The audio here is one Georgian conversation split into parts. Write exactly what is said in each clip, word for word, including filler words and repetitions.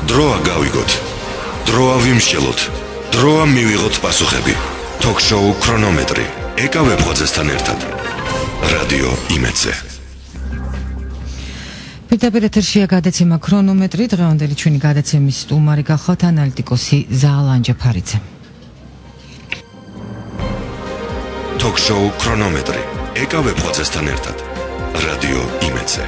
დროა გავიგოთ, დროა ვიმსჯელოთ, დროა მივიღოთ პასუხები. Talk-show ქრონომეტრი. ეკავ ვებხოძესთან ერთად. რადიო იმედზე. პირდაპირ ეთერშია გადაცემა ქრონომეტრი. დღევანდელი ჩვენი გადაცემის სტუმარი გახლავთ ანალიტიკოსი ზაალ ანჯაფარიძე. Talk-show ქრონომეტრი. ეკავ ვებხოძესთან ერთად. რადიო იმედზე.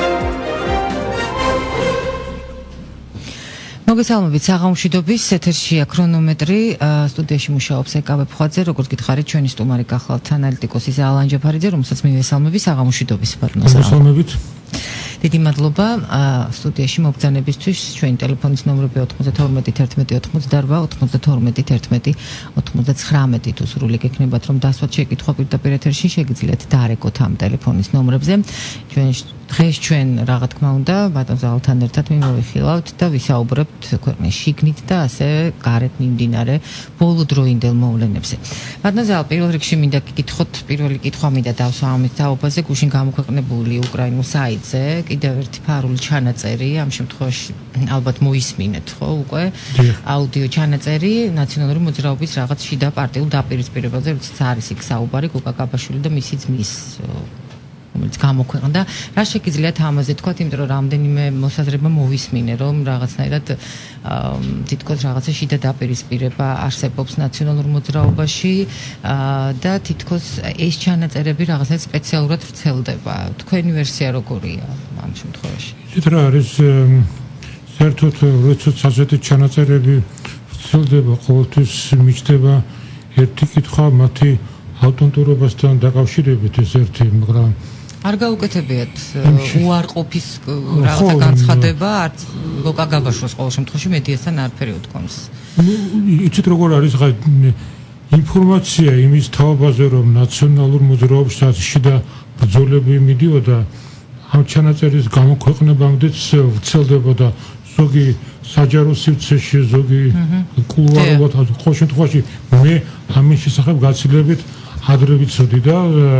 მოგესალმებით, საღამოშვიდობის ეთერშია ქრონომეტრი. სტუდიაში მუშაობს ეკავ ვებხოძე, როგორც გითხარით, ჩვენი სტუმარი გახლავთ ანალიტიკოსი ზაალ ანჯაფარიძე, რომელსაც მივესალმები. საღამოშვიდობის, ბატონო ზაალ. მოგესალმებით. დიდი მადლობა სტუდიაში მობრძანებისთვის. ჩვენი ტელეფონის ნომრები ოთხმოცდათორმეტი თერთმეტი ოცდაოთხმოცდაორბა, ოთხმოცდათორმეტი თერთმეტი ოცდაათმეტი თუ სრული გექნებათ რომ დასვათ შეკითხვა პირდაპირ ეთერში, შეგიძლიათ დაარეკოთ ამ ტელეფონის ნომრებზე. ჩვენ დღეს ჩვენ რა თქმა უნდა ბატონ ზაალთან ერთად მიმოვიხილავთ და ვისაუბრებთ ქვეყნის შიგნით და ასე გარეთ მიმდინარე ბოლოდროინდელ მოვლენებზე. ბატონ ზაალ, პირველ რიგში მინდა გკითხოთ, პირველი კითხვა მინდა დავსვა ამის თაობაზე, გუშინ გამოქვეყნებული უკრაინულ საიტზე კიდევ ერთი ფარული ჩანაწერი, ამ შემთხვევაში ალბათ მოისმინეთ, ხო, უკვე აუდიო ჩანაწერი ნაციონალური მოძრაობის რაღაც შიდა პარტიულ დაპირისპირებაზე, როდესაც არის იქ საუბარი გოგა გაბაშვილი და მისი ძმის რომელიც გამოქვეყნდა. რა შეგიძლიათ ამაზე თქვათ, იმიტომ რომ რამდენიმე მოსაზრება მოვისმინე, რომ რაღაცნაირად თითქოს რაღაცა შიდა დაპირისპირება არსებობს ნაციონალურ მოძრაობაში და თითქოს ეს ჩანაწერები რაღაცნაირად სპეციალურად ვრცელდება. თქვენი ვერსია როგორია ამ შემთხვევაში? იცით რა არის, საერთოდ როდესაც ასეთი ჩანაწერები ვრცელდება, ყოველთვის მიჩნდება ერთი კითხვა მათი ავტენტურობასთან დაკავშირებით, ეს ერთი, მაგრამ არ გაუკეთებიათ უარყოფის რაღაცა განცხადება, არც გოგა გაბაშვილს ყოველ შემთხვევაში მედიასთან არაფერი უთქვამს. იცით როგორ არის ხა ინფორმაცია იმის თაობაზე, რომ ნაციონალურ მოძრაობასაც შიდა ბრძოლები მიდიოდა, ამ ჩანაწერის გამოქვეყნებამდეც ვრცელდებოდა ზოგი საჯარო სივრცეში, ზოგი კულუარულად, ყოველ შემთხვევაში მე ამის შესახებ გაცილებით ადრე ვიცოდი და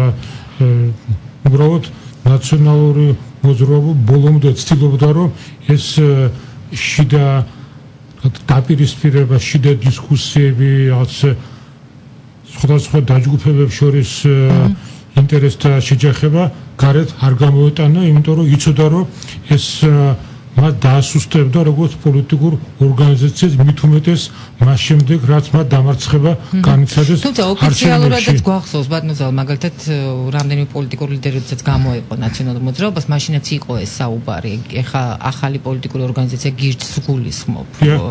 უბრალოდ ნაციონალური მოძრაობა ბოლომდე ცდილობდა, რომ ეს შიდა დაპირისპირება, შიდა დისკუსიები, რაღაც სხვადასხვა დაჯგუფებებს შორის ინტერესთა შეჯახება გარეთ არ გამოეტანა, იმიტომ რომ იცოდა, რომ ეს მათ დაასუსტებდა როგორც პოლიტიკურ ორგანიზაციას, მით უმეტეს მას შემდეგ, რაც მათ დამარცხება განიცადეს. თუმცა ოფიციალურადაც გვახსოვს, ბატონო ზაალ, მაგალითად რამდენიმე პოლიტიკური ლიდერი, როდესაც გამოეყო ნაციონალურ მოძრაობას, მაშინაც იყო ეს საუბარი. ეხა ახალი პოლიტიკური ორგანიზაცია გირჩს გულისხმობ.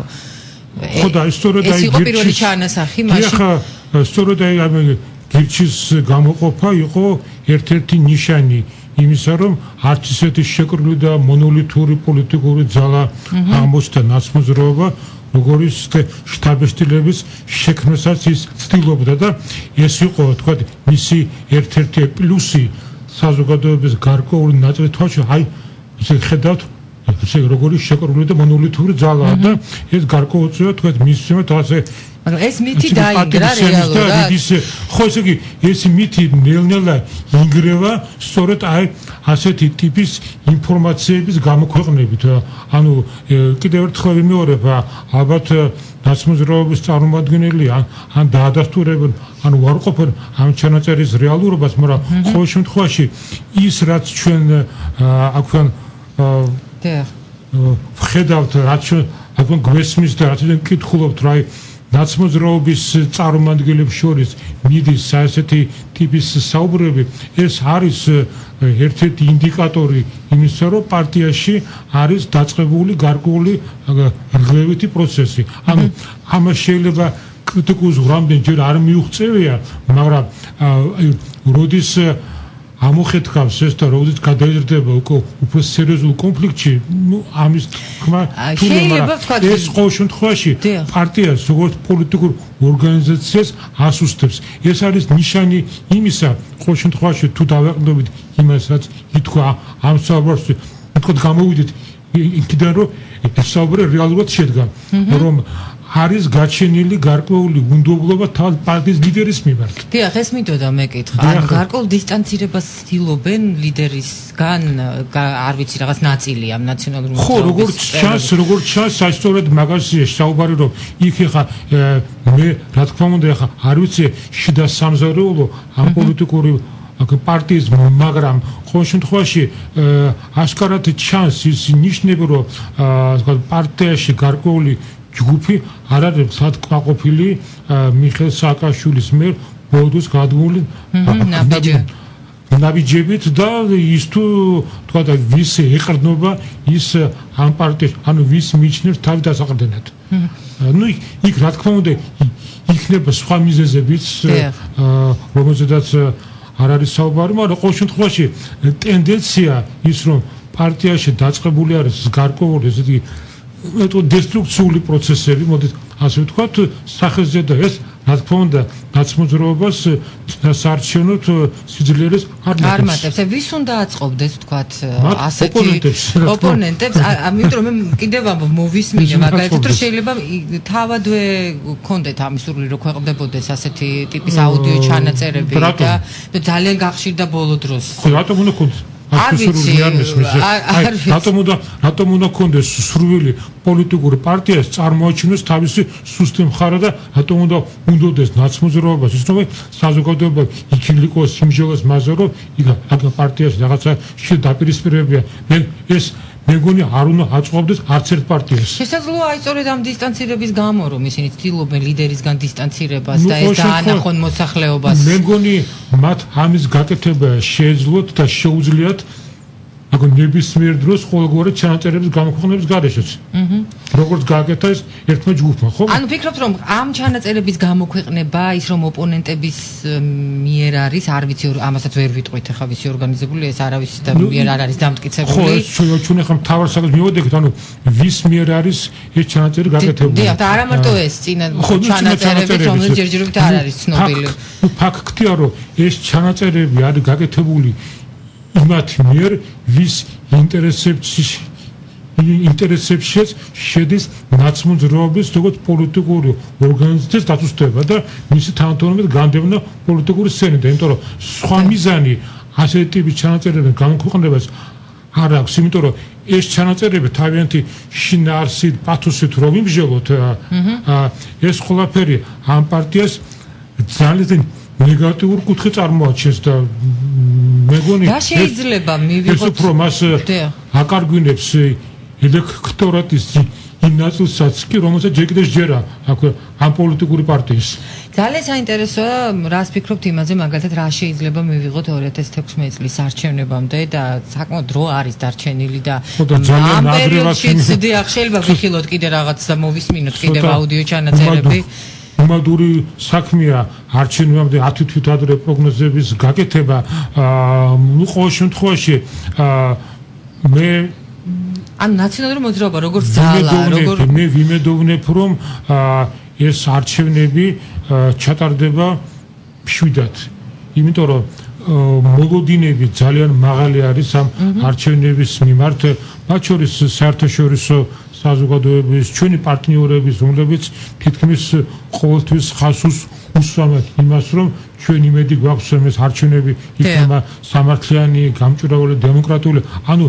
ხო და სწორედ აი ეს იყო პირველი ჩანასახი მაშინ. ეხა სწორედ აი ამ გირჩის გამოყოფა იყო ერთ-ერთი ნიშანი იმისა, რომ არც ისეთი შეკრული და მონოლითური პოლიტიკური ძალა აღმოჩნდა ნაცმოძრაობა, როგორც შტაბ-შტილების შექმნასაც ის ცდილობდა და ეს იყო, თქვა, მისი ერთ-ერთი პლუსი საზოგადოების გარკვეული ნაწილი თვალში, აი, ესე ხედავთ, ესე როგორი შეკრული და მონოლითური ძალაა და ეს გარკვეულწილად, თქვა, მის შემოთ ასე მაგრამ ეს მითი დაინგრა რეალურად. ხო, ესე იგი, ეს მითი ნელ-ნელა ინგრევა სწორედ აი ასეთი ტიპის ინფორმაციების გამოქვეყნებით. ანუ კიდევ ერთხელ ვიმეორებ, ალბათ ნაცმოძრაობის წარმომადგენელი ან დაადასტურებენ, ან უარყოფენ ამ ჩანაწერის რეალურობას, მაგრამ ყოველ შემთხვევაში ის რაც ჩვენ აქვენ ვხედავთ, რაც ჩვენ აქვენ გვესმის და რაც ჩვენ კითხულობთ, რა ნაცმოძრაობის წარმომადგენლებს შორის მიდის ასეთი ტიპის საუბრები, ეს არის ერთ-ერთი ინდიკატორი იმისა, რომ პარტიაში არის დაწყებული გარკვეული რღვევითი პროცესი. ანუ ამას შეიძლება კრიტიკულ ზღვრამდე ჯერ არ მიუღწევია, მაგრამ როდის ამოხეთქავს ეს და როდესაც გადაიზრდება უკვე უფრო სერიოზულ კონფლიქტში, ну, ამის თქმა შეიძლება ვთქვათ, ეს ყოველ შემთხვევაში პარტიას როგორც პოლიტიკურ ორგანიზაციას ასუსტებს. ეს არის ნიშანი იმისა, ყოველ შემთხვევაში თუ დავაყენდებით იმას, რაც ითქვა ამ საუბარში, თქო გამოვიდეთ იქიდან, რომ ეს საუბარი რეალურად შედგა, რომ არის გაჩენილი გარკვეული უნდობლობა თავ პარტიის ლიდერის მიმართ. დიახ, ეს მინდოდა მეკითხა. ანუ გარკვეულ დისტანცირებას ცდილობენ ლიდერისგან, არ ვიცი, რაღაც ნაწილი ამ ნაციონალურ მოძრაობის. ხო, როგორც ჩანს, როგორც ჩანს, საერთოდ მაგაზია საუბარი, რომ იქ ეხა მე რა თქმა უნდა ეხა არ ვიცი შიდა სამზარეულო ამ პოლიტიკური პარტიის, მაგრამ ყოველ შემთხვევაში ასკარად ჩანს ის ნიშნები, რომ პარტიაში გარკვეული ჯგუფი არ არის საკმაყოფილი მიხეილ სააკაშვილის მიერ ბოლოს გადმული ნაბიჯებით და ის თუ თქვა და ვის ეყრდნობა ის ამ პარტიაში, ანუ ვის მიიჩნევს თავი დასაყრდენად. ну იქ რა თქმა უნდა იქნება სხვა მიზეზებიც, რომელზედაც არ არის საუბარი, მაგრამ ყოველ შემთხვევაში ტენდენცია ის, რომ პარტიაში დაწყებული არის გარკვეული ესეთი დესტრუქციული პროცესები, მოდით ასე ვთქვათ, სახეზე და ეს რა თქმა უნდა ნაცმოძრაობას საარჩევნოდ სიძლიერეს არ მატებს. ვის უნდა აწყობდეს ვთქვათ ასეთი ოპონენტებს? ამიტომ რომ მე კიდევ მოვისმინე მაგალითად, რომ შეიძლება თავადვე გქონდეთ ამის სურვილი, რომ ქვეყნდებოდეს ასეთი ტიპის აუდიო ჩანაწერები და ძალიან გახშირდა ბოლო დროს. ხო, რატომ უნდა გქონდეს? არ ვიცი, რატომ უნდა რატომ უნდა გქონდეს სურვილი პოლიტიკური პარტიას წარმოაჩინოს თავისი სუსტი მხარე და რატომ უნდა უნდოდეს ნაცმოძრაობას ის, რომ საზოგადოება იქილიკოს სიმჟელოს მასზე, რომ იქ პარტიაში რაღაცა შედაპირისპირებია. მე ეს მეგონი არ უნდა აწყობდეს არც ერთ პარტიას. შესაძლოა აი სწორედ ამ დისტანცირების გამო, რომ ისინი ცდილობენ ლიდერისგან დისტანცირებას და ეს დაანახონ მოსახლეობას. მეგონი მათ ამის გაკეთება შეეძლოთ და შეუძლიათ აგონ ნებისმიერ დროს ყოველგვარი ჩანაწერების გამოქვეყნების გარეშეც. როგორც გააკეთა ეს ერთმა ჯგუფმა, ხო? ანუ ფიქრობთ, რომ ამ ჩანაწერების გამოქვეყნება ის რომ ოპონენტების მიერ არის, არ ვიცი, ამასაც ვერ ვიტყვით ახლა ვისი ორგანიზებული, ეს არავის და მიერ არ არის დამტკიცებული. ხო, ეს ჩვენ ახლა მთავარ საკითხს მივოდექით, ანუ ვის მიერ არის ეს ჩანაწერი გაკეთებული. დიახ, და არა მარტო ეს, წინა ჩანაწერები, რომელიც ჯერჯერობით არ არის ცნობილი. ფაქტია, რომ ეს ჩანაწერები არის გაკეთებული იმათ მიერ, ვის ინტერესებში ინტერესებშიც შედის ნაცმოძრაობის როგორც პოლიტიკური ორგანიზაციის დაწესება და მისი თანამდებობებით განდევნა პოლიტიკური სცენიდან, იმიტომ რომ სხვა მიზანი ასეთი ტიპის ჩანაწერების გამოქვეყნებას არ აქვს, იმიტომ რომ ეს ჩანაწერები თავიანთი შინაარსით, პათოსით რომ იმჟელოთ, ეს ყველაფერი ამ პარტიას ძალიან ნეგატიურ კუთხე წარმოაჩენს და მეგონი და შეიძლება მივიღოთ ეს უფრო მას აკარგვინებს ელექტორატის იმ ნაწილსაც კი, რომელსაც ჯერ კიდევ ჯერა ამ პოლიტიკური პარტიის. ძალიან საინტერესოა, რას ფიქრობთ იმაზე, მაგალითად რა შეიძლება მივიღოთ ორი ათას თექვსმეტი წლის არჩევნებამდე და საკმაოდ დრო არის დარჩენილი და ამ პერიოდშიც დიახ, შეიძლება ვიხილოთ კიდე რაღაც და მოვისმინოთ კიდევ აუდიო ჩანაწერები. უმადური საქმეა არჩევნებამდე ათი თვით ადრე პროგნოზების გაკეთება. ნუ ყოველ შემთხვევაში მე ან ნაციონალური მოძრაობა როგორც ძალა, როგორ მე ვიმედოვნებ, რომ ეს არჩევნები ჩატარდება მშვიდად. იმიტომ რომ მოლოდინები ძალიან მაღალი არის ამ არჩევნების მიმართ, მათ შორის საერთაშორისო საზოგადოების, ჩვენი პარტნიორების, რომლებიც თითქმის ყოველთვის ხაზს უსვამენ იმას, რომ ჩვენ იმედი გვაქვს, რომ ეს არჩევნები იქნება სამართლიანი, გამჭვირვალე, დემოკრატიული. ანუ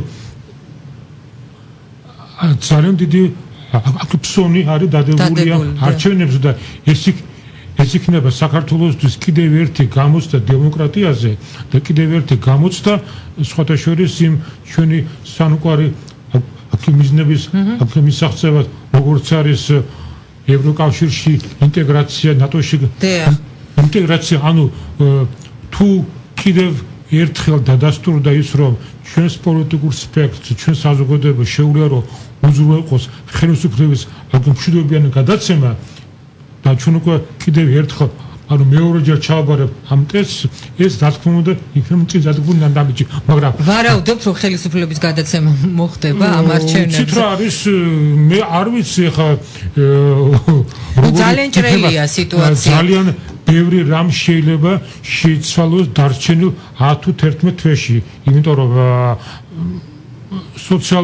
ძალიან დიდი აკრიფსონი არის დადებული არჩევნებზე და ეს ეს იქნება საქართველოსთვის კიდევ ერთი გამოცდა დემოკრატიაზე და კიდევ ერთი გამოცდა სხვათა შორის იმ ჩვენი სანუკვარი მიზნების მისაღწევად, როგორც არის ევროკავშირში ინტეგრაცია, ნატოში ინტეგრაცია, ანუ თუ კიდევ ერთხელ დადასტურდა ის, რომ ჩვენს პოლიტიკურ სპექტრს, ჩვენ საზოგადოება შეუძლია, რომ უზრუნველყოს ხელისუფლების მშვიდობიანი გადაცემა და ჩვენ უკვე კიდევ ერთხელ ანუ მეორეჯერ ჩავაბარებ ამ ტესტს, ეს რა თქმა უნდა იქნება წინ დადგმული ნაბიჯი, მაგრამ ვარაუდობ, რომ ხელისუფლების გადაცემა მოხდება ამ არჩევნებზე. ცით რა არის, მე არ ვიცი ხა ძალიან ჭრელია სიტუაცია. ძალიან ბევრი რამ შეიძლება შეიცვალოს დარჩენილ ათ თუ თერთმეტ თვეში, იმიტომ რომ სოციალურ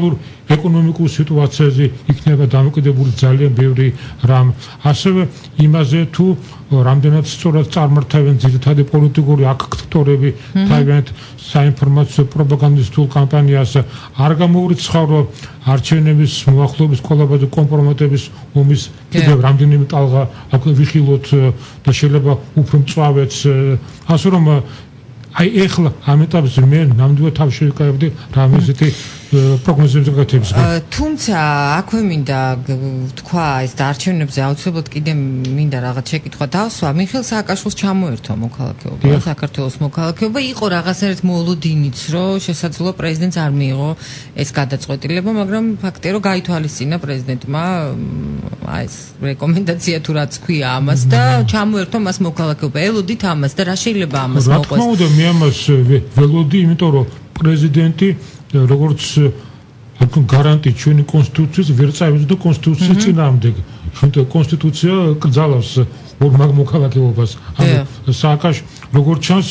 ეკონომიკურ სიტუაციაზე იქნება დამოკიდებული ძალიან ბევრი რამ. ასევე იმაზე თუ რამდენად სწორად წარმართავენ ძირითადი პოლიტიკური აქტორები თავიანთ საინფორმაციო პროპაგანდისტულ კამპანიას არ გამოურიცხავ, რომ არჩევნების მოახლოების კოლაბაზე კომპრომიტების ომის კიდევ რამდენიმე ტალღა აქ ვიხილოთ და შეიძლება უფრო მწვავეც. ასე რომ აი ეხლა ამ ეტაპზე მე ნამდვილად თავში ვიკავებდი რამე ისეთი პროგნოზებზე გაკეთების. თუმცა აქვე მინდა თქვა ეს არჩევნებზე აუცილებლად კიდე მინდა რაღაც შეკითხვა დავსვა. მიხეილ სააკაშვილს ჩამოერთვა მოქალაქეობა, საქართველოს მოქალაქეობა, იყო რაღაცნაირად მოლოდინიც, რომ შესაძლოა პრეზიდენტს არ მიიღო ეს გადაწყვეტილება, მაგრამ ფაქტია, რომ გაითვალისწინა პრეზიდენტმა აი ეს რეკომენდაცია თუ რაც ქვია ამას და ჩამოერთვა მას მოქალაქეობა. ელოდით ამას და რა შეიძლება ამას მოყვეს? რა თქმა უნდა, მე ამას ველოდი, იმიტომ რომ პრეზიდენტი როგორც გარანტი ჩვენი კონსტიტუციის ვერ წავიდა კონსტიტუციის წინააღმდეგ. ჩვენ კონსტიტუცია კრძალავს ორ მოქალაქეობას. ანუ სააკაშ როგორც ჩანს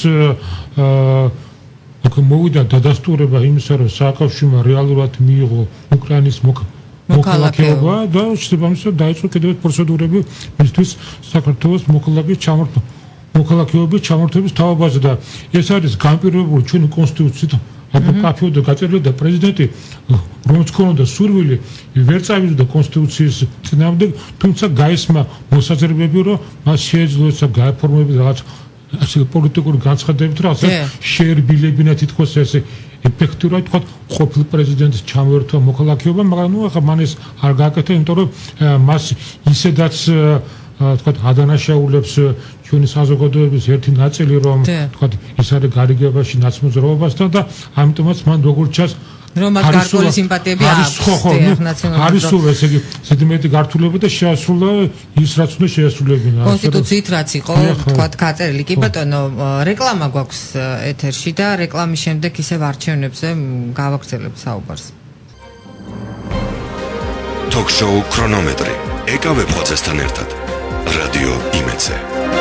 აქ მოვიდა დადასტურება იმისა, რომ სააკაშვილმა რეალურად მიიღო უკრაინის მოქალაქეობა და შესაბამისად დაიწყო კიდევ პროცედურები მისთვის საქართველოს მოქალაქის ჩამორთმევის მოქალაქეობის ჩამორთმევის თავობაზე და ეს არის განპირობებული ჩვენი კონსტიტუციით. აბა კაფეოდა გაწერილი და პრეზიდენტი რომელიც ქონდა სურვილი ვერ წავიდა კონსტიტუციის წინააღმდეგ, თუმცა გაისმა მოსაზრებები, რომ მას შეეძლო გააფორმებინა რაღაც ასე პოლიტიკური განცხადებებით, რაღაც შეერბილებინა თითქოს ესე ეფექტურად თქვა ყოფილ პრეზიდენტის ჩამოერთვა მოქალაქეობა, მაგრამ ნუ ახლა მან ეს არ გააკეთა, იმიტომ რომ მას ისედაც თქვა ადანაშაულებს ჩვენი საზოგადოების ერთი ნაწილი, რომ თქვა ის არის გარიგებაში ნაცმოძრაობასთან და ამიტომაც მან როგორც ჩანს რომ მას გარკვეული სიმპათიები აქვს ნაციონალურ არის სულ ესე იგი ზედმეტი გართულება და შეასრულა ის რაც უნდა შეასრულებინა კონსტიტუციით რაც იყო თქვა გაწერილი. კი ბატონო, რეკლამა გვაქვს ეთერში და რეკლამის შემდეგ ისევ არჩევნებზე გავაგრძელებთ საუბარს. Talk-show ქრონომეტრი ეკავე ფოცესთან ერთად რადიო იმედზე.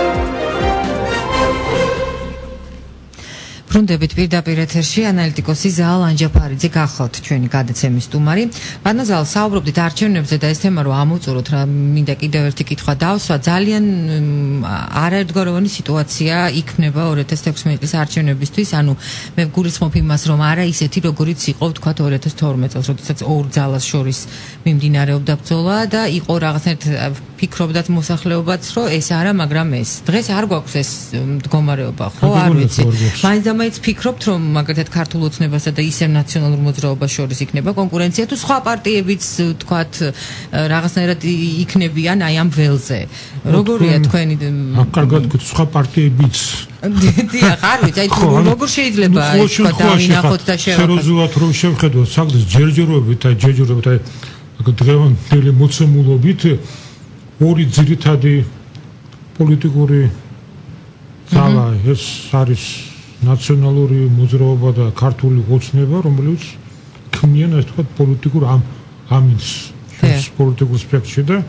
ბრუნდებით პირდაპირ ეთერში ანალიტიკოსი ზაალ ანჯაფარიძე გახლავთ ჩვენი გადაცემის სტუმარი. ბატონო ზაალ, საუბრობდით არჩევნებზე და ეს თემა რომ ამოწუროთ, რა მინდა კიდევ ერთი კითხვა დავსვა. ძალიან არაერთგვაროვანი სიტუაცია იქნება ორი ათას ექვსმეტი წლის არჩევნებისთვის, ანუ მე გულისხმობ იმას, რომ არა ისეთი როგორიც იყო თქვა ორი ათას თორმეტ წელს, როდესაც ორ ძალას შორის მიმდინარეობდა ბრძოლა და იყო რაღაცნაირად ფიქრობდათ მოსახლეობაც, რომ ეს არა, მაგრამ ეს. დღეს არ გვაქვს ეს მდგომარეობა, ხო, არ ვიცი. მაინც მაინც ფიქრობთ, რომ მაგალითად ქართულ ოცნებასა და ისევ ნაციონალურ მოძრაობას შორის იქნება კონკურენცია თუ სხვა პარტიებიც თქვათ რაღაცნაირად იქნებიან აი ამ ველზე. როგორია თქვენი აქ კარგად გქონთ სხვა პარტიებიც. დიახ, არ ვიცი, აი როგორ შეიძლება ეს თქვა დავინახოთ და შევახოთ. სერიოზულად რომ შევხედოთ საქმეს ჯერჯერობით, აი ჯერჯერობით, აი დღევანდელი მოცემულობით ორი ძირითადი პოლიტიკური ძალა ეს არის ნაციონალური მოძრაობა და ქართული ოცნება, რომელიც ქმნიან ასე ვთქვათ პოლიტიკურ ამინს პოლიტიკურ სპექტრში და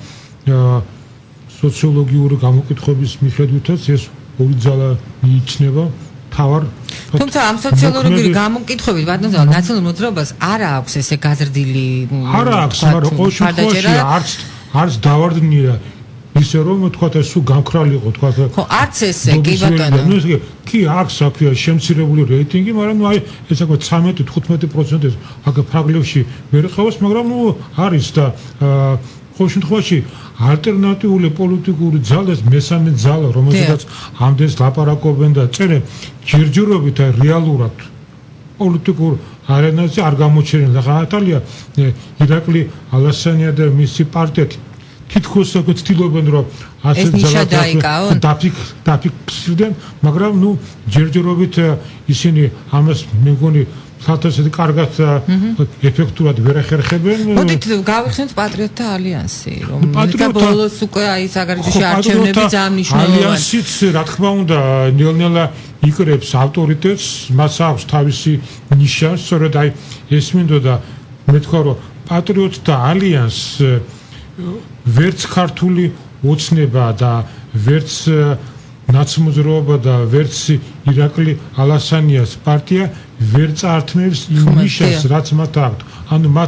სოციოლოგიური გამოკითხების მიხედვითაც ეს ორი ძალა მიიჩნევა თავარ. თუმცა ამ სოციოლოგიური გამოკითხვებით ბატონო ზაალ ნაციონალურ მოძრაობას არ აქვს ესე გაზრდილი არა აქვს, მაგრამ ყოველ შემთხვევაში არც არც დავარდნია ისე რომ თქვათ ეს სულ გამქრალი იყო თქვათ ხო არც ესე კი ბატონო კი აქვს აქია შემცირებული რეიტინგი, მაგრამ ნუ აი ეს აქ ცხრამეტი თხუთმეტი პროცენტი აქ ფრაგლებში ვერ ხავს, მაგრამ ნუ არის და ყოველ შემთხვევაში ალტერნატიული პოლიტიკური ძალას მესამე ძალა, რომელსაც ამდენს ლაპარაკობენ და წერენ ჯერჯერობით აი რეალურად პოლიტიკურ არენაზე არ გამოჩერენ. ახალია ირაკლი ალასანია და მისი პარტია თითქოს ცდილობენ რომ ასე ძალად დაფიქსირდნენ, მაგრამ ნუ ჯერჯერობით ისინი ამას მე მგონი სათესეთი კარგად ეფექტურად ვერ ახერხებენ. მოდით გავიხსენოთ პატრიოტთა ალიანსი, რომელიც ბოლოს უკვე აი საგარეჯოში არჩევნები ძალიან მნიშვნელოვანი. ალიანსიც რა თქმა უნდა ნელ-ნელა იკრებს ავტორიტეტს, მას აქვს თავისი ნიშა, სწორედ აი ეს მინდოდა მე თქვა რომ პატრიოტთა ალიანსს ვერც ქართული ოცნება და ვერც ნაცმოძრაობა და ვერც ირაკლი ალასანიას პარტია ვერ წართმევს იმ ნიშას, რაც მათ აქვთ. ანუ მათ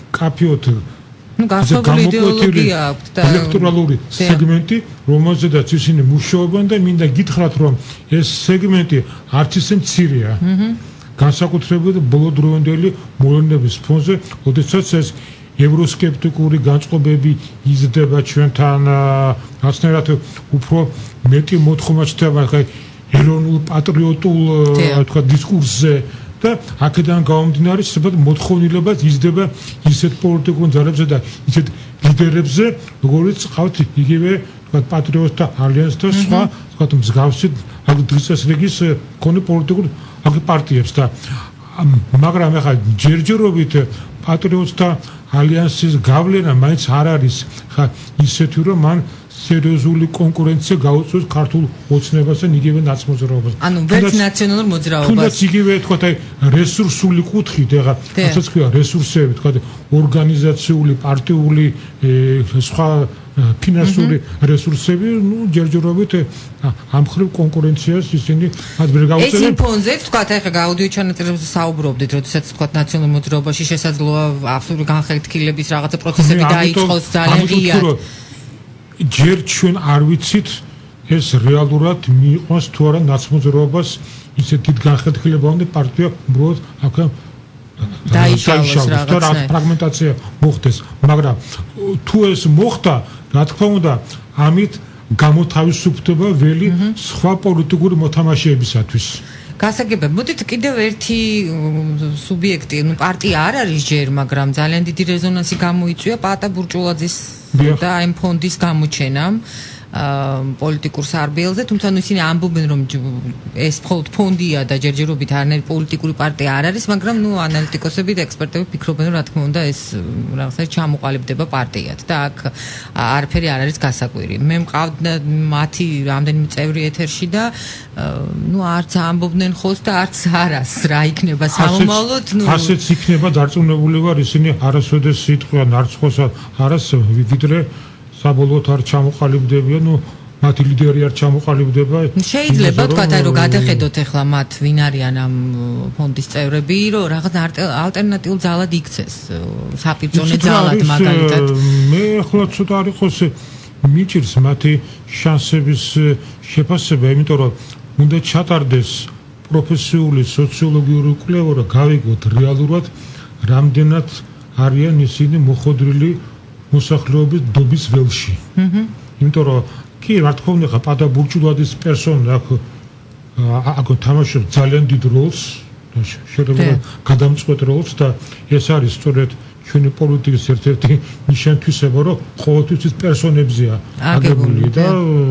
კაფეოთ ну გასაგებული იდეოლოგია აქვს და ელექტრალური სეგმენტი, რომელზედაც ისინი მუშაობენ და მინდა გითხრათ, რომ ეს სეგმენტი არც ისე მცირეა. განსაკუთრებით ბოლო დროინდელი მოვლენების ფონზე, როდესაც ეს ევროსკეპტიკური განწყობები იზრდება ჩვენთან, ასნერად უფრო მეტი მოთხოვნა ჩდება ეროვნულ პატრიოტულ თქვა დისკურსზე და აქედან გამომდინარე სწორედ მოთხოვნილება იზრდება ისეთ პოლიტიკურ ძალებზე და ისეთ ლიდერებზე, როგორიც ყავთ იგივე თქვა პატრიოტთა ალიანსს და სხვა თქვა მსგავსი აქ დღესაც რეგის კონე პოლიტიკურ აქ პარტიებს და მაგრამ ახლა ჯერჯერობით პატრიოტთა ალიანსის გავლენა მაინც არ არის ხა ისეთი რომ მან სერიოზული კონკურენცია გაუწევს ქართულ ოცნებას და იგივე ნაცმოძრაობას. ანუ ვერც ნაციონალურ მოძრაობას. თუნდაც იგივე თქვა აი რესურსული კუთხით, ეხლა რასაც ქვია რესურსები, თქვა ორგანიზაციული, პარტიული, სხვა ფინანსური რესურსები, ну ჯერჯერობით ამ ხრივ კონკურენციას ისინი მათ ვერ გაუწევენ. ეს ფონზე თქვა ახლა გაუდიო ჩანაწერებზე საუბრობდით, როდესაც თქვა ნაციონალურ მოძრაობაში შესაძლოა აბსოლუტური განხეთქილების რაღაცა პროცესები დაიწყოს ძალიან ღიად. ჯერ ჩვენ არ ვიცით ეს რეალურად მიიღოს თუ არა ნაცმოძრაობას ისეთ დიდ განხეთქილებამდე პარტია უბრალოდ აქ დაიშალოს რაღაცა ფრაგმენტაცია მოხდეს, მაგრამ თუ ეს მოხდა, რა თქმა უნდა, ამით გამოთავისუფლდება ველი სხვა პოლიტიკური მოთამაშეებისათვის. გასაგებია, მოდით კიდევ ერთი სუბიექტი, ну პარტია არ არის ჯერ, მაგრამ ძალიან დიდი რეზონანსი გამოიწვია პაატა ბურჭულაძის და ამ ფონდის გამოჩენამ პოლიტიკურ სარბიელზე, თუმცა ნუ ისინი ამბობენ, რომ ეს ფონდია და ჯერჯერობით არანაირი პოლიტიკური პარტია არ არის, მაგრამ ნუ ანალიტიკოსები და ექსპერტები ფიქრობენ, რომ რა თქმა უნდა ეს რაღაცა ჩამოყალიბდება პარტიად და აქ არაფერი არ არის გასაკვირი. მე მყავდა მათი რამდენიმე წევრი ეთერში და ნუ არც ამბობდნენ ხოს და არც არას რა იქნება სამომავლოდ, ნუ ასეც იქნება დარწმუნებული ვარ, ისინი არასოდეს სიტყვიან არც ხოს არას ვიდრე საბოლოოდ არ ჩამოყალიბდებიან, ნუ მათი ლიდერი არ ჩამოყალიბდება. შეიძლება თქვა აი რომ გადახედოთ ახლა მათ ვინ არიან ამ ფონდის წევრები, რომ რაღაც ალტერნატიულ ძალად იქცეს, საპირწონე ძალად მაგალითად. მე ახლა ცოტა არ იყოს მიჭირს მათი შანსების შეფასება, იმიტომ რომ უნდა ჩატარდეს პროფესიული სოციოლოგიური კვლევა, რომ გავიგოთ რეალურად რამდენად არიან ისინი მოხდრილი მოსახლეობის დობის ველში. იმიტომ რომ კი რა თქმა უნდა პაატა ბურჭულაძის პერსონა აქ აქ თამაშობს ძალიან დიდ როლს, შეიძლება გადამწყვეტ როლს და ეს არის სწორედ ჩვენი პოლიტიკის ერთ-ერთი ნიშან-თვისება, რომ ყოველთვის ის პერსონებზეა აგებული და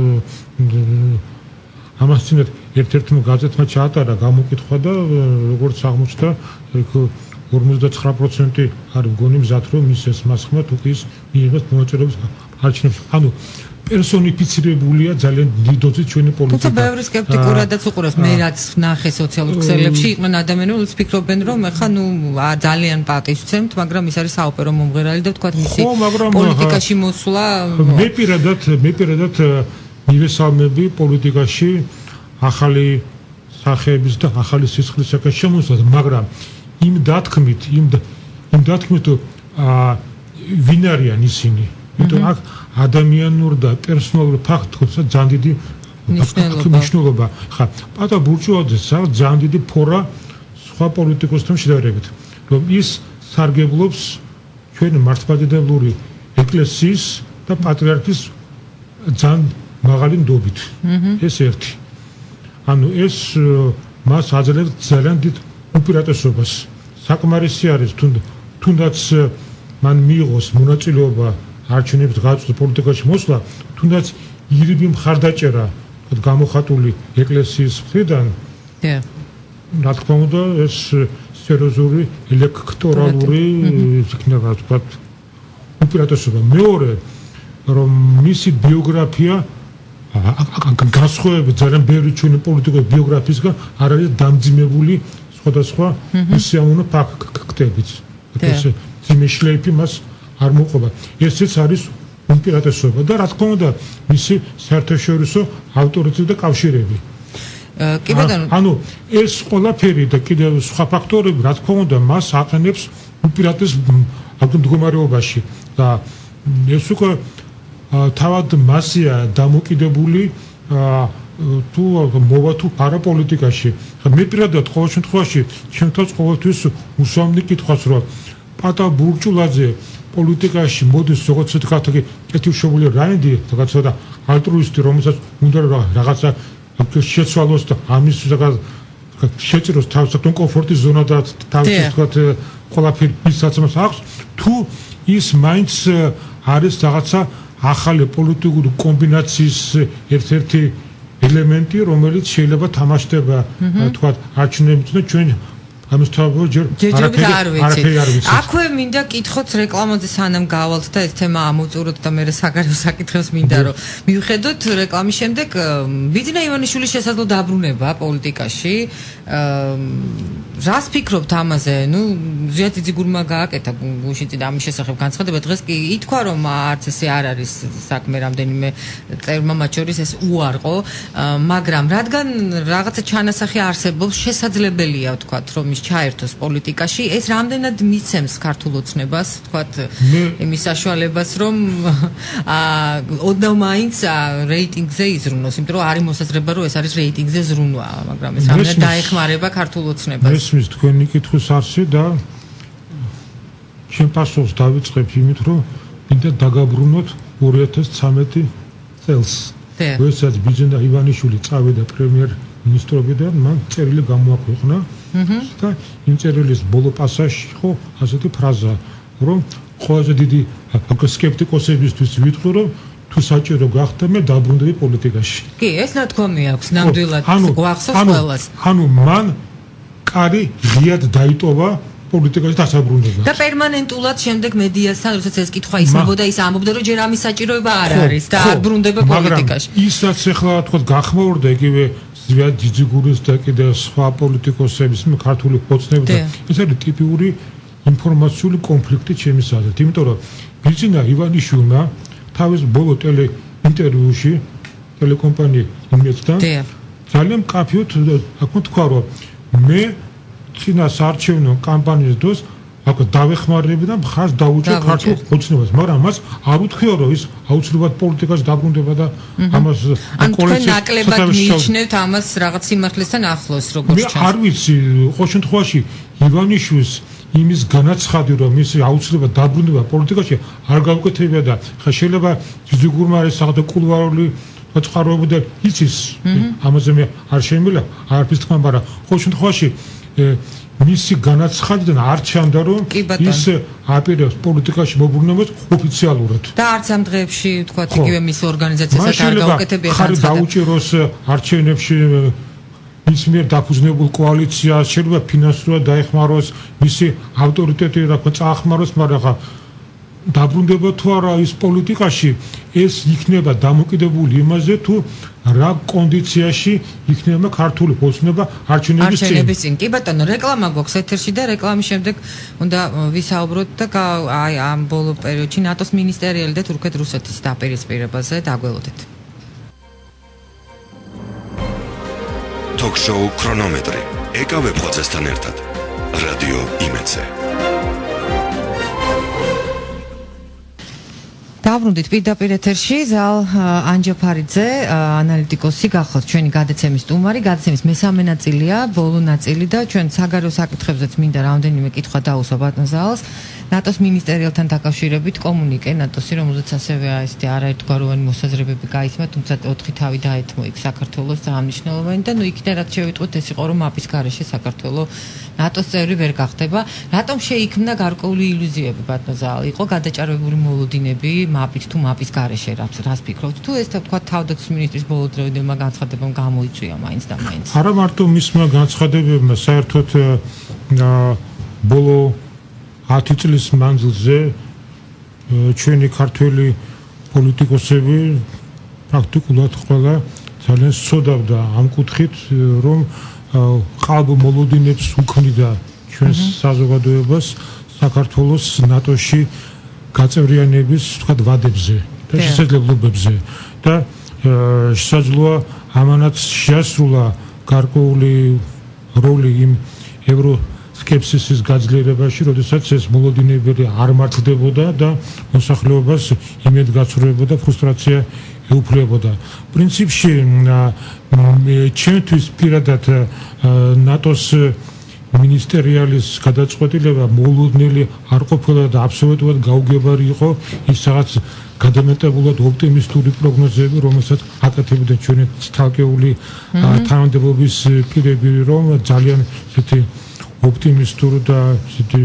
ამასთანავე ერთ-ერთმა გაზეთმა ჩაატარა გამოკითხვა და როგორც აღმოჩნდა ორმოცდათხრა პროცენტი არ მგონი მზად რომ მისცეს მასხმა თუ კი ის მიიღოს მონაწილეობის არჩევნებში. ანუ პერსონიფიცირებულია ძალიან დიდ დოზით ჩვენი პოლიტიკა. თუმცა ბევრი სკეპტიკურადაც უყურებს, მე რაც ნახე სოციალურ ქსელებში, იყვნენ ადამიანები, ვინც ფიქრობენ, რომ ეხლა ნუ ძალიან პატივს ვცემთ, მაგრამ ის არის საოპერო მომღერალი და თქვათ მისი პოლიტიკაში მოსვლა. მე პირადად, მე პირადად მივესალმები პოლიტიკაში ახალი სახეების და ახალი სისხლისაკენ შემოსვლას, მაგრამ იმ დათქმით, იმ იმ დათქმით ვინ არიან ისინი? იმიტომ აქ ადამიანურ და პერსონალურ ფაქტორებსაც ძალიან დიდი მნიშვნელობა. ხა, პაატა ბურჭულაძეს აქვს ძალიან დიდი ფორა სხვა პოლიტიკოსთან შედარებით, რომ ის სარგებლობს ჩვენ მართლმადიდებლური ეკლესიის და პატრიარქის ძალიან მაღალი ნდობით. ეს ერთი. ანუ ეს მას აძლევს ძალიან დიდ უპირატესობას. საკმარისი არის თუნდაც მან მიიღოს მონაწილეობა არჩევნების გაწვდის პოლიტიკაში მოსვლა, თუნდაც ირიბი მხარდაჭერა გამოხატული ეკლესიის მხრიდან. რა თქმა უნდა, ეს სერიოზული ელექტორალური იქნება, თქვათ, უპირატესობა. მეორე, რომ მისი ბიოგრაფია განსხვავებით ძალიან ბევრი ჩვენი პოლიტიკოს ბიოგრაფიისგან არ არის დამძიმებული სხვადასხვა სიამოვნო ფაქტებით. ეს ძიმე შლეიფი მას არ მოყვება. ესეც არის უპირატესობა და რა თქმა უნდა მისი საერთაშორისო ავტორიტეტი და კავშირები. კი ბატონო. ანუ ეს ყველაფერი და კიდევ სხვა ფაქტორები რა თქმა უნდა მას აყენებს უპირატეს აქ მდგომარეობაში და ეს უკვე თავად მასია დამოკიდებული თუ მოვა თუ არა პოლიტიკაში. მე პირადად ყოველ შემთხვევაში ჩემთვის ყოველთვის უსვამდი კითხვას, რომ პატა ბურჭულაძე პოლიტიკაში მოდის როგორც თქვა კეთილშობილი რაინდი, რაღაცა და ალტრუისტი, რომელსაც უნდა რაღაცა შეცვალოს და ამის რაღაც შეწიროს თავის კომფორტის ზონა და თავის თქვა ყველაფერი ისაც აქვს, თუ ის მაინც არის რაღაცა ახალი პოლიტიკური კომბინაციის ერთ-ერთი ელემენტი, რომელიც შეიძლება თამაშდება თქვა არჩევნებში და ჩვენ ამის თავად ჯერ არაფერი არ ვიცით. აქვე მინდა კითხოთ რეკლამაზე სანამ გავალთ და ეს თემა ამოწუროთ და მე საგარეო საკითხებს მინდა რომ მივხედოთ რეკლამის შემდეგ ბიძინა ივანიშვილის შესაძლო დაბრუნება პოლიტიკაში. რას ფიქრობთ ამაზე? ნუ ზიად ძიგურმა გააკეთა გუშინწი და ამის შესახებ განცხადება. დღეს კი ითქვა რომ არც ესე არ არის საქმე რამდენიმე წერმა მათ შორის ეს უარყო, მაგრამ რადგან რაღაცა ჩანასახი არსებობს, შესაძლებელია ვთქვათ რომ ჩაერთოს პოლიტიკაში, ეს რამდენად მიცემს ქართულ ოცნებას, თქვათ, იმის საშუალებას, რომ ოდნავ მაინც რეიტინგზე იზრუნოს, იმიტომ რომ არის მოსაზრება, რომ ეს არის რეიტინგზე ზრუნვა, მაგრამ ეს რამდენად დაეხმარება ქართულ ოცნებას. მესმის თქვენი კითხვის არსი და ჩემ პასუხს დავიწყებ იმით, რომ მინდა დაგაბრუნოთ ორი ათას ცხრამეტი წელს. როდესაც ბიძინა ივანიშვილი წავიდა პრემიერ-მინისტრობიდან, მან წერილი გამოაქვეყნა და იმ წერილის ბოლო პასაჟში ხო ასეთი ფრაზა, რომ ყველაზე დიდი სკეპტიკოსებისთვის ვიტყვი, რომ თუ საჭირო გახდა მე დაბრუნდები პოლიტიკაში. კი, ეს ნათქვამი აქვს ნამდვილად გვახსოვს ყველას. ანუ მან კარი ღიად დაიტოვა პოლიტიკაში დასაბრუნება. და პერმანენტულად შემდეგ მედიასთან, როდესაც ეს კითხვა ისმებოდა, ის ამბობდა, რომ ჯერ ამის საჭიროება არ არის და არ ბრუნდება პოლიტიკაში. მაგრამ ისაც ახლა თქვა გახმაურდა იგივე ზვიად ძიგურის და კიდე სხვა პოლიტიკოსების ქართული ოცნები და ეს არის ტიპიური ინფორმაციული კონფლიქტი ჩემის აზრით, იმიტომ რომ ბიძინა ივანიშვილმა თავის ბოლო ტელეინტერვიუში ტელეკომპანია იმედთან ძალიან მკაფიოდ თქვა, რომ მე წინა საარჩევნო კამპანიის დროს აქ დავეხმარები და მხარს დავუჭერ ქართულ ოცნებას, მაგრამ მას არ უთქვია, რომ ის აუცილებლად პოლიტიკაში დაბრუნდება და ამას კოალიციაში ნაკლებად მიიჩნევთ ამას რაღაც სიმართლესთან ახლოს, როგორც ჩანს. მე არ ვიცი, ყოველ შემთხვევაში ივანიშვილის იმის განაცხადი, რომ ის აუცილებლად დაბრუნდება პოლიტიკაში, არ გავუკეთებია და ხა შეიძლება ძიგურმა არის საერთო კულუარული წყაროები და იცის ამაზე მე არ შემიძლია არაფერს თქვა, მაგრამ ყოველ შემთხვევაში მისი განაცხადიდან არ ჩანდა, რომ ის აპირებს პოლიტიკაში მოbrunებას ოფიციალურად. და არც ამ დღეებში, თქვათ, იგივე მის ორგანიზაციასაც არ გაუკეთებია განცხადება. ხარ დაუჭიროს არჩევნებში მის მიერ დაფუძნებულ კოალიციას, შეიძლება ფინანსურად დაეხმაროს, მისი ავტორიტეტი რა თქმა წაახმაროს, მაგრამ ხა დაბრუნდება თუ არა ის პოლიტიკაში, ეს იქნება დამოკიდებული იმაზე, თუ რა კონდიციაში იქნება ქართული ოცნება არჩევნების წინ. არჩევნების წინ. კი ბატონო, რეკლამა გვაქვს ეთერში და რეკლამის შემდეგ უნდა ვისაუბროთ და აი ამ ბოლო პერიოდში ნატოს მინისტერიალი და თურქეთ-რუსეთის დაპირისპირებაზე დაგველოდეთ. Talk-show ქრონომეტრი. ეკავე ფოცესთან ერთად. რადიო იმედზე. დავრუნდით პირდაპირ ეთერში ზალ ანჯაფარიძე, ანალიტიკოსი, გახლავთ ჩვენი გადაცემის სტუმარი. გადაცემის მესამე ნაწილია, ბოლო ნაწილი და ჩვენ საგარეო საკითხებზეც მინდა რამდენიმე კითხვა დაუსვა ბატონ ზალს. ნატოს მინისტერიალთან დაკავშირებით კომუნიკე ნატოსი, რომელზეც ასევე ესეთი არაერთგვაროვანი მოსაზრებები გაისმა, თუმცა ოთხი თავი დაეთმო იქ საქართველოს აღნიშნულოვანი და ნუ იქიდან რაც შევიტყვეთ, ეს იყო რომ მაპის გარეშე საქართველოს ნატოს წევრი ვერ გახდება. რატომ შეიქმნა გარკვეული ილუზიები ბატონ ზალ? იყო გადაჭარბებული მოლოდინები მაპით თუ მაპის გარეშე, რას ფიქრობთ? თუ ეს თქვა თავდაცვის მინისტრის ბოლოდროინდელმა განცხადებამ გამოიწვია მაინც და მაინც. არა მარტო მისმა განცხადებებმა, საერთოდ ბოლო ათი წლის მანძილზე ჩვენი ქართველი პოლიტიკოსები პრაქტიკულად ყველა ძალიან სწოდავდა ამ კუთხით, რომ ყალბ მოლოდინებს უქმნიდა ჩვენს საზოგადოებას საქართველოს ნატოში გაწევრიანების თქვათ ვადებზე და შესაძლებლობებზე და შესაძლოა ამანაც შეასრულა გარკვეული როლი იმ ევრო სკეპსისის გაძლიერებაში, როდესაც ეს მოლოდინები არ მართლდებოდა და მოსახლეობას იმედგაცრუებოდა, ფრუსტრაცია ეუფლებოდა. პრინციპში ჩემთვის პირადად ნატოს მინისტერიალის გადაწყვეტილება მოულოდნელი არ ყოფილა და აბსოლუტურად გაუგებარი იყო ის რაღაც გადამეტებულად ოპტიმისტური პროგნოზები, რომელსაც აკეთებდა ჩვენი ცალკეული თანამდებობის პირები, რომ ძალიან ისეთი ოპტიმისტური და ისეთი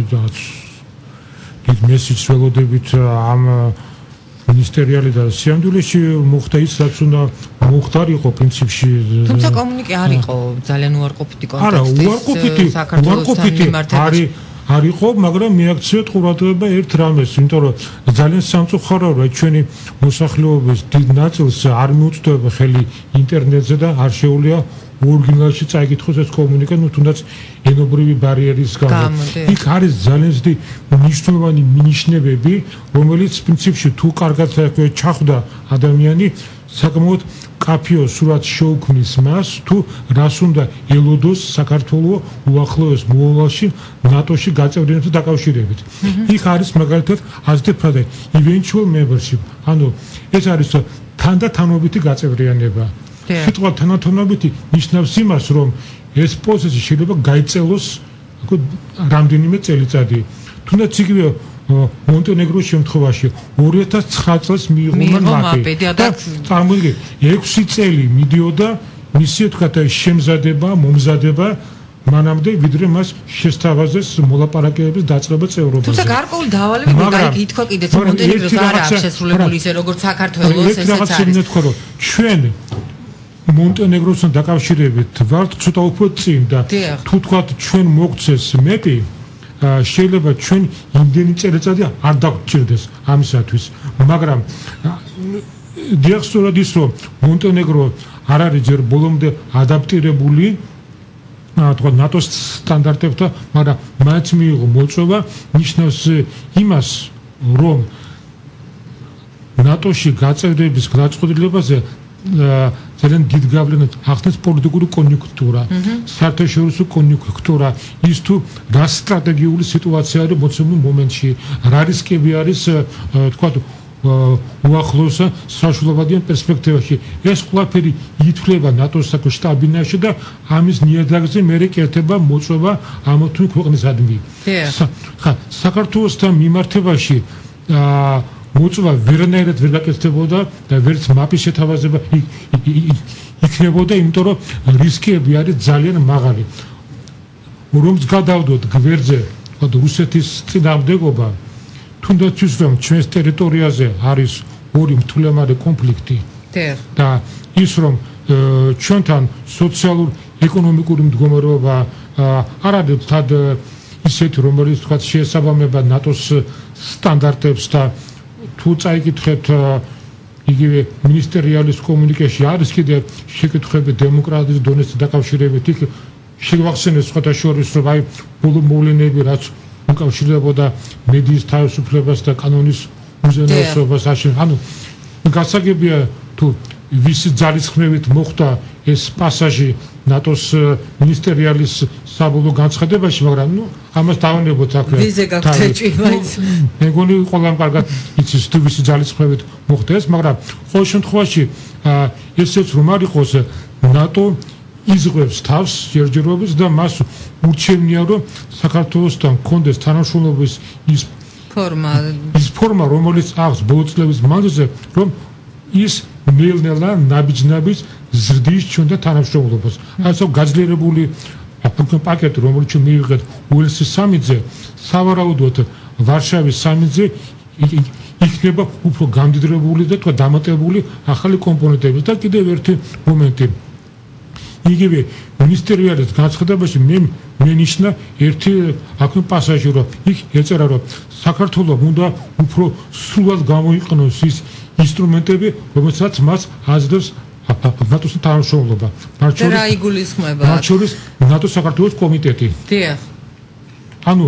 დიდ მესიჯს ველოდებით ამ მინისტერიალი და სიამდვილეში მოხდა ის, რაც უნდა მოხდარიყო პრინციპში. თუმცა კომუნიკე არ იყო ძალიან უარყოფითი კონტექსტის. არა, უარყოფითი, უარყოფითი არის არ იყო, მაგრამ მიაქცევთ ყურადღება ერთ რამეს, იმიტომ რომ ძალიან სამწუხაროა, რომ ჩვენი მოსახლეობის დიდ ნაწილს არ მიუწვდება ხელი ინტერნეტზე და არ შეუძლია ორიგინალში წაიკითხოს ეს კომუნიკა, ну თუნდაც ენობრივი ბარიერის გამო. იქ არის ძალიან დიდი მნიშვნელოვანი მინიშნებები, რომელიც პრინციპში თუ კარგად ჩახვდა ადამიანი, საკმაოდ კაფეო სურათს შეუქმნის მას, თუ რას უნდა ელოდოს საქართველოს უახლოეს მოვალში ნატოში გაწევრიანებთან დაკავშირებით. იქ არის მაგალითად აზრდა eventual membership, ანუ ეს არის თანდათანობითი გაწევრიანება. სიტყვა თანდათანობითი ნიშნავს იმას, რომ ეს პროცესი შეიძლება გაიწელოს რამდენიმე წელიწადი. თუნდაც იგივე მონტენეგროს შემთხვევაში ორი ათას ცხრა წელს მიიღო მაპი და წარმოგიდგენთ ექვსი წელი მიდიოდა მისი თქვათ შემზადება, მომზადება მანამდე ვიდრე მას შესთავაზეს მოლაპარაკებების დაწყება წევრობაზე. თუმცა გარკვეული დავალები მაგალითად ითქვა კიდეც მონტენეგროს არ აქვს შესრულებული ისე როგორც საქართველოს ესეც არის. ჩვენ მონტენეგროსთან დაკავშირებით ვართ ცოტა უფრო წინ და თუ თქვათ ჩვენ მოგწეს მეპი შეიძლება ჩვენ იმდენი წელიწადი არ დაგჭირდეს ამისათვის, მაგრამ დიახ სწორად ის რომ მონტენეგრო არ არის ჯერ ბოლომდე ადაპტირებული თქვათ ნატოს სტანდარტებთან, მაგრამ მაინც მიიღო მოწვევა, ნიშნავს იმას, რომ ნატოში გაწევრების გადაწყვეტილებაზე ძალიან დიდ გავლენას ახდენს პოლიტიკური კონიუნქტურა, საერთაშორისო კონიუნქტურა, ის თუ რა სტრატეგიული სიტუაცია არის მოცემულ მომენტში, რა რისკები არის, თქვათ, უახლოეს საშუალებადიან პერსპექტივაში. ეს ყველაფერი ითვლება ნატოს შტაბ-ბინაში და ამის ნიადაგზე მერე კეთება მოწვევა ამ თუ ქვეყნისადმი. ხა, საქართველოსთან მიმართებაში მოწვევა ვერანაირად ვერ გაკეთდებოდა და ვერც მაპის შეთავაზება იქნებოდა, იმიტომ რომ რისკები არის ძალიან მაღალი. რომც გადავდოთ გვერდზე, თქვათ რუსეთის წინააღმდეგობა, თუნდაც ის რომ ჩვენს ტერიტორიაზე არის ორი მთლიანად კონფლიქტი და ის რომ ჩვენთან სოციალურ-ეკონომიკური მდგომარეობა არ არის თად ისეთი, რომელიც თქვათ შეესაბამება ნატოს სტანდარტებს და თუ წაიკითხეთ იგივე მინისტერიალის კომუნიკაში არის კიდე შეკითხვები დემოკრატიის დონეზე დაკავშირებით, იქ შევახსენეთ სხვათა შორის, რომ აი ბოლო მოვლენები რაც უკავშირდებოდა მედიის თავისუფლებას და კანონის უზენაესობას, ანუ გასაგებია თუ ვისი ძალისხმევით მოხდა ეს პასაჟი ნატოს მინისტერიალის საბოლოო განცხადებაში, მაგრამ ნუ ამას დავანებოთ აქვე. ვიზე გაგწეჭი მაინც. მეგონი ყველამ კარგად იცის თუ ვისი ძალისხმევით მოხდა ეს, მაგრამ ყოველ შემთხვევაში ესეც რომ არ იყოს ნატო იზღვევს თავს ჯერჯერობით და მას ურჩევნია რომ საქართველოსთან კონდეს თანამშრომლობის ის ფორმა ის ფორმა რომელიც აქვს ბოლო წლების მანძილზე რომ ის ნელ-ნელა ნაბიჯ-ნაბიჯ ზრდის ჩვენთან თანამშრომლობას. ასე გაძლიერებული პაკეტი რომელიც მივიღეთ უელსის სამიტზე, სავარაუდოდ ვარშავის სამიტზე იქნება უფრო გამდიდრებული და თქვა დამატებული ახალი კომპონენტები და კიდევ ერთი მომენტი. იგივე მინისტერიალის განცხადებაში მე მენიშნა ერთი აქვე პასაჟი, რომ იქ ეწერა რომ საქართველოს უნდა უფრო სრულად გამოიყენოს ის ინსტრუმენტები, რომელსაც მას აძლევს ნატოს თანამშრომლობა. რა იგულისხმება? მათ შორის ნატოს საქართველოს კომიტეტი. დიახ. ანუ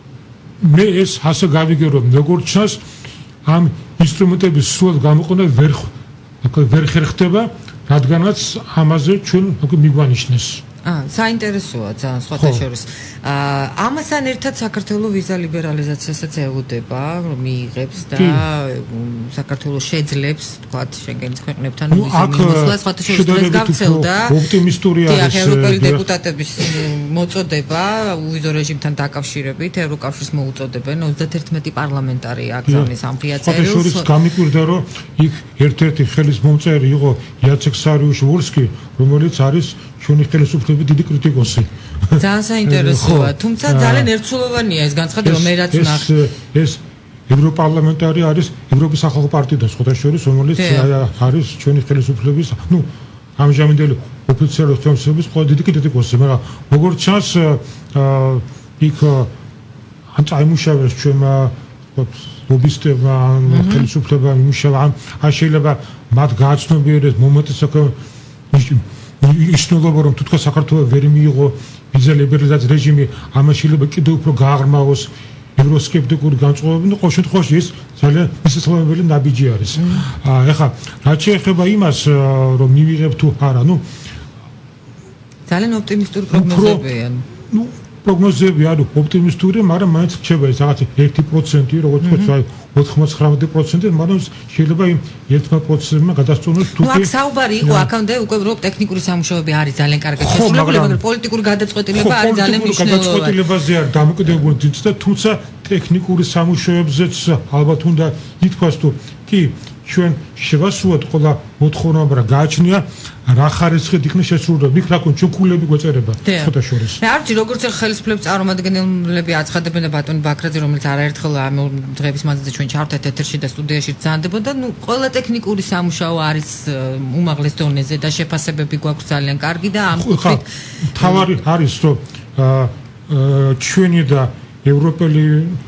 მე ეს ასე გავიგე, რომ როგორც ჩანს ამ ინსტრუმენტების სრულად გამოყენება ვერ ვერ ხერხდება, რადგანაც ამაზე ჩვენ მიგვანიშნეს. აა, საინტერესოა ძალიან სხვათა შორის. აა, ამასთან ერთად საქართველოს ვიზა ლიბერალიზაციასაც ეუდება, რომ მიიღებს და საქართველოს შეძლებს, თქვათ, შენგენის ქვეყნებთან ვიზა მიმოსვლა, სხვათა შორის დღეს გავრცელდა. ოპტიმისტური არის ევროპელი დეპუტატების მოწოდება უვიზო რეჟიმთან დაკავშირებით, ევროკავშირს მოუწოდებენ ოცდაათი პარლამენტარი აქ ზამის ამფია წერილს. სხვათა შორის გამიკვირდა, რომ იქ ერთ-ერთი ხელის მომწერი იყო იაცეკ სარიუშვ-ვოლსკი, რომელიც არის ჩვენი ხელისუფლების დიდი კრიტიკოსი. ძალიან საინტერესოა, თუმცა ძალიან ერთსულოვანია ეს განცხადება, მე რაც ვნახე. ეს ევროპარლამენტარი არის ევროპის სახალხო პარტიიდან სხვათა შორის, რომელიც არის ჩვენი ხელისუფლების, ნუ ამჟამინდელი ოფიციალური ხელისუფლების ყველა დიდი კრიტიკოსი, მაგრამ როგორც ჩანს, იქ ან წაიმუშავეს ჩვენმა ლობისტებმა, ხელისუფლებამ იმუშავა, ან შეიძლება მათ გააცნობიერეს მომენტი ისნულობა, რომ თუთხა საქართველოს ვერ მიიღო ვიზა ლიბერალიზაციის რეჟიმი, ამას შეიძლება კიდევ უფრო გააღრმავოს ევროსკეპტიკური განწყობები, და ყოველ შემთხვევაში ეს ძალიან მისასალმებელი ნაბიჯი არის. ეხლა რაც შეეხება იმას, რომ მივიღებ თუ არა, ნუ ძალიან ოპტიმისტური პროგნოზებია. ნუ პროგნოზები არის ოპტიმისტური, მაგრამ მაინც რჩება ეს რაღაც ერთი პროცენტი, როგორც ვთქვი, ოთხმოცდათხმეტი პროცენტი, მაგრამ შეიძლება იმ ერთი პროცენტმა გადასწორდეს თუ კი. ნუ აქ საუბარი იყო, აქამდე უკვე რომ ტექნიკური სამუშაოები არის ძალიან კარგად შესრულებული, მაგრამ პოლიტიკური გადაწყვეტილება არის ძალიან მნიშვნელოვანი. გადაწყვეტილებაზე არ დამოკიდებული ძიძ და თუმცა ტექნიკური სამუშაოებზეც ალბათ უნდა ითქვას, თუ კი ჩვენ შევასრულოთ ყველა მოთხოვნა, რა გააჩნია, რა ხარისხით იქნება შესრულებული, იქ რა თქმა უნდა ჩვენ ქულები გვეწერება სხვათა შორის. მე არ ვიცი როგორც ხელისუფლების წარმომადგენლები აცხადებენ და ბატონი ბაქრაძე, რომელიც არაერთხელ ამ დღეების მანძილზე ჩვენ ჩავთეთ ეთერში და სტუდიაში ძანდებოდა, ნუ ყველა ტექნიკური სამუშაო არის უმაღლეს დონეზე და შეფასებები გვაქვს ძალიან კარგი და ამ კუთხით თავარი არის, რომ ჩვენი და ევროპელი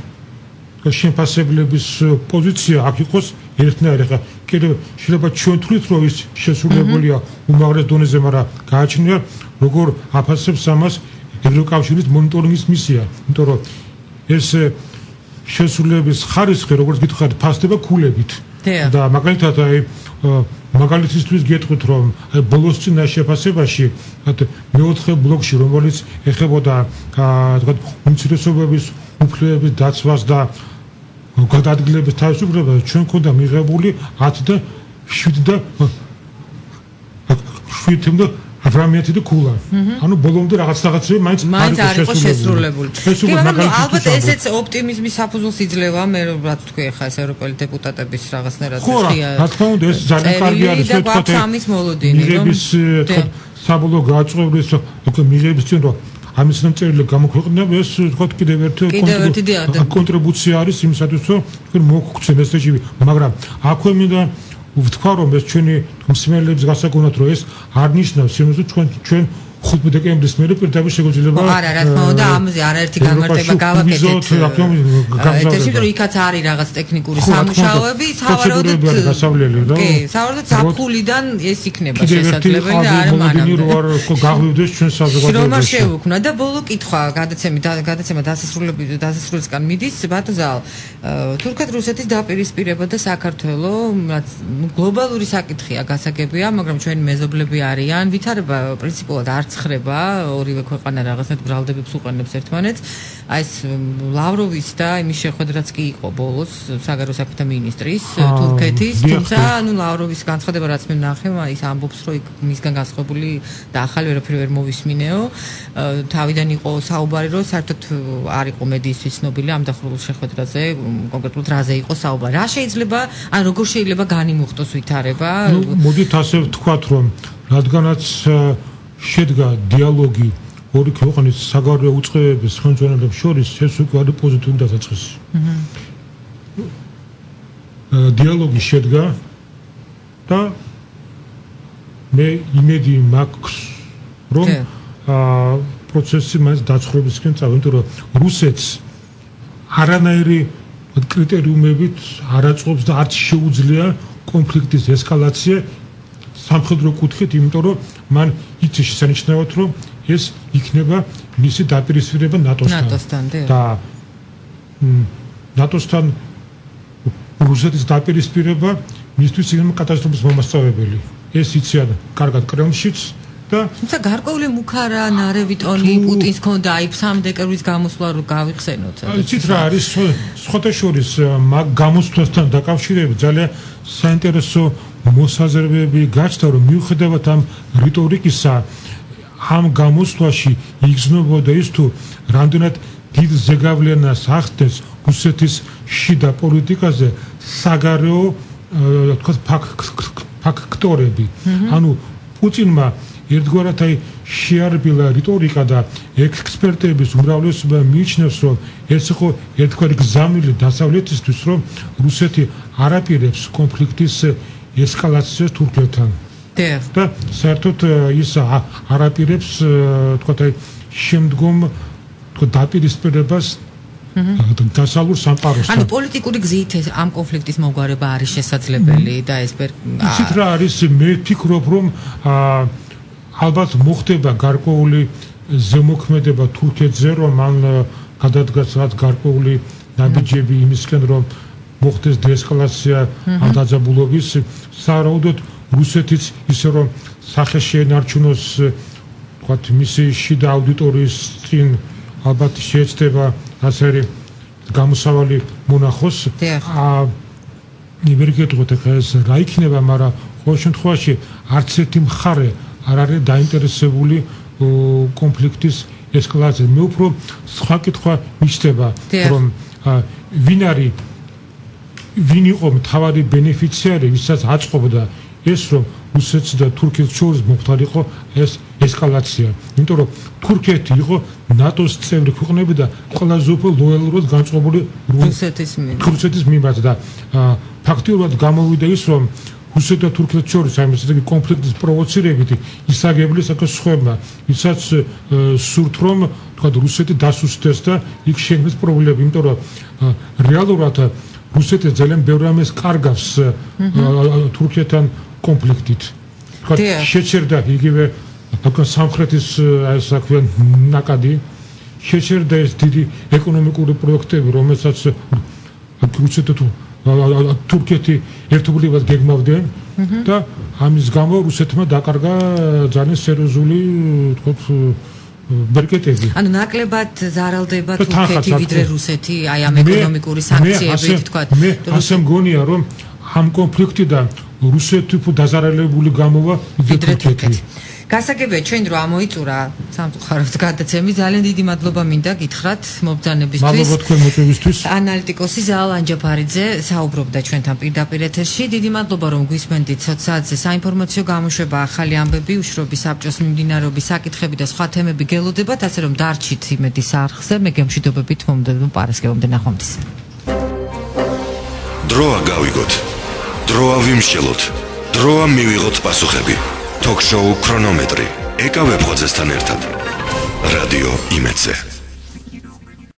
შეფასებლების პოზიცია აქ იყოს ერთნაირი. ხა კიდევ შეიძლება ჩვენ თვლით, რომ ის შესრულებულია უმაღლეს დონეზე, მაგრამ გააჩნია როგორ აფასებს ამას ევროკავშირის მონიტორინგის მისია, იმიტომ რომ ეს შესრულების ხარისხი, როგორც გითხარით, ფასდება ქულებით. და მაგალითად აი მაგალითისთვის გეტყვით, რომ აი ბოლოს წინა შეფასებაში მეოთხე ბლოკში, რომელიც ეხებოდა თქვათ უმცირესობების უფლებების დაცვას და გადაადგილების თავისუფლებას, ჩვენ ქონდა მიღებული ათი და შვიდი და შვიდი და ათი და ქულა. ანუ ბოლომდე რაღაც რაღაცები მაინც არ იყო შესრულებული. ალბათ ესეც ოპტიმიზმის საფუძველს იძლევა, მე რაც თქვი ახლა ეს ევროპელი დეპუტატების რაღაცნაირად ხია. რა თქმა უნდა, ეს ძალიან კარგი არის, რომ თქვათ ამის მოლოდინი, რომ მიღების საბოლოო გაწყობების მიღების წინ რომ ამის წერილი გამოქვეყნდება, ეს თქვათ კიდევ ერთი კონტრიბუცია არის იმისათვის, რომ თქვენ მოგგვცემ ეს რეჟიმი, მაგრამ აქვე მინდა ვთქვა, რომ ეს ჩვენი მსმენელებს გასაგონად, რომ ეს არ ნიშნავს იმას, რომ ჩვენ ჩვენ ხუთი დეკემბრის მერე პირდაპირ შეგვიძლია არა, რა თქმა უნდა, ამაზე არაერთი განმარტება გავაკეთეთ. ეთერში რომ იქაც არის რაღაც ტექნიკური სამუშაოები, სავარაუდოდ კი, სავარაუდოდ საფულიდან ეს იქნება შესაძლებელი და არა მანამდე. გაღვივდეს ჩვენ საზოგადოებაში. რომ არ შევუქმნა და ბოლო კითხვა, გადაცემი გადაცემა დასასრულების დასასრულისგან მიდის, ბატონზალ, თურქეთ-რუსეთის დაპირისპირება და საქართველოს, რაც გლობალური საკითხია, გასაგებია, მაგრამ ჩვენი მეზობლები არიან, ვითარება პრინციპულად არ ხრება ორივე ქვეყანა რაღაცნაირად ბრალდებებს უყენებს ერთმანეთს. აი ეს ლავროვის და იმის შეხვედრაც კი იყო ბოლოს საგარეო საქმეთა მინისტრის თურქეთის, თუმცა ნუ ლავროვის განცხადება რაც მე ვნახე, ის ამბობს, რომ იქ მისგან გასხებული და ახალი ვერაფერი ვერ მოვისმინეო. თავიდან იყო საუბარი, რომ საერთოდ არ იყო მედიისთვის ცნობილი ამ დახურულ შეხვედრაზე, კონკრეტულად რაზე იყო საუბარი. რა შეიძლება, ან როგორ შეიძლება განიმუხტოს ვითარება? ნუ მოდით ასე ვთქვათ, რომ რადგანაც შედგა დიალოგი ორი ქვეყნის საგარეო უწყებების ხელმძღვანელებს შორის, ეს უკვე არის პოზიტიური დასაწყისი. დიალოგი შედგა და მე იმედი მაქვს, რომ პროცესი მაინც დაცხრობისკენ წავა, იმიტომ რომ რუსეთს არანაირი კრიტერიუმებით არ აწყობს და არც შეუძლია კონფლიქტის ესკალაცია სამხედრო კუთხით, იმიტომ რომ მან იცი შესანიშნავად, რომ ეს იქნება მისი დაპირისპირება ნატოსთან. ნატოსთან, და ნატოსთან რუსეთის დაპირისპირება მისთვის იქნება კატასტროფის მომასწავებელი. ეს იციან კარგად კრემლშიც და თუმცა გარკვეული მუქარა ნარევი ტონი პუტინს ქონდა აი სამდეკერვის გამოსვლა რო გავიხსენოთ. იცით რა არის სხვათა შორის მაგ გამოსვლასთან დაკავშირებით ძალიან საინტერესო მოსაზრებები გაჩნდა რომ მიუხედავად ამ რიტორიკისა ამ გამოსვლაში იგრძნობოდა ის თუ რამდენად დიდ ზეგავლენას ახდენს რუსეთის შიდა პოლიტიკაზე საგარეო თქვა ფაქტორები. ანუ პუტინმა ერთგვარად აი შეარბილა რიტორიკა და ექსპერტების უმრავლესობა მიიჩნევს რომ ეს იყო ერთგვარი გზამილი დასავლეთისთვის რომ რუსეთი არაპირებს კონფლიქტის ესკალაციას თურქეთთან. და საერთოდ ის არაპირებს თქვა აი შემდგომ თქვა დაპირისპირებას დასავლურ სამყაროსთან. ანუ პოლიტიკური გზით ამ კონფლიქტის მოგვარება არის შესაძლებელი და ეს იცით რა არის მე ვფიქრობ რომ ალბათ მოხდება გარკვეული ზემოქმედება თურქეთზე რომ მან გადადგას რაც გარკვეული ნაბიჯები იმისკენ რომ მოხდეს დეესკალაცია ამ დაძაბულობის სავარაუდოდ რუსეთიც ისე რომ სახე შეენარჩუნოს თქვა მისი შიდა აუდიტორიის წინ ალბათ შეეცდება ასერი გამოსავალი მონახოს ა ნივერგეტყოთ ახლა ეს რა იქნება მაგრამ ყოველ შემთხვევაში არც ერთი მხარე არ არის დაინტერესებული კონფლიქტის ესკალაციაზე მე უფრო სხვა კითხვა მიჩნდება რომ ვინ არის ვინ იყო მთავარი ბენეფიციარი ვისაც აწყობდა ეს რომ რუსეთს და თურქეთს შორის მომხდარიყო ეს ესკალაცია. იმიტომ რომ თურქეთი იყო ნატოს წევრი ქვეყნები და ყველაზე უფრო ლოიალურად განწყობილი რუსეთის მიმართ და ფაქტიურად გამოვიდა ის რომ რუსეთ და თურქეთს შორის აი ესეთი კონფლიქტის პროვოცირებით ისაგებლის საკუთარ სხვებმა ვისაც სურთ რომ თქვა რუსეთი დასუსტდეს და იქ შექმნეს პრობლემები. იმიტომ რომ რეალურად რუსეთი ძალიან ბევრ რამეს კარგავს თურქეთთან კონფლიქტით. თქვა შეჩერდა იგივე თქვა სამხრეთის ეს საქმე ნაკადი შეჩერდა ეს დიდი ეკონომიკური პროექტები რომელსაც რუსეთი თუ თურქეთი ერთობლივად გეგმავდნენ და ამის გამო რუსეთმა დაკარგა ძალიან სერიოზული თქვა ბერკეტები. ანუ ნაკლებად ზარალდება თურქეთი ვიდრე რუსეთი აი ამ ეკონომიკური სანქციებით თქვა. მე ასე მგონია რომ ამ კონფლიქტიდან რუსეთი უფრო დაზარალებული გამოვა ვიდრე თურქეთი. გასაგებია ჩვენ დრო ამოიწურა სამწუხაროდ გადაცემი ძალიან დიდი მადლობა მინდა გითხრათ მობრძანებისთვის. მადლობა თქვენ მოწვევისთვის. ანალიტიკოსი ზაალ ანჯაფარიძე საუბრობდა ჩვენთან პირდაპირ ეთერში. დიდი მადლობა რომ გვისმენდით ცოტ-საათზე საინფორმაციო გამოშვება ახალი ამბები უშრობის საბჭოს მიმდინარეობის საკითხები და სხვა თემები გელოდებათ ასე რომ დარჩით იმედის არხზე მე გემშვიდობებით მომდევნო პარასკევამდე ნახვამდის. დროა გავიგოთ. დროა ვიმშელოთ. დროა მივიღოთ პასუხები. Talk show Chronometry. ეკავებ ხოცესთან ერთად. რადიო იმედზე.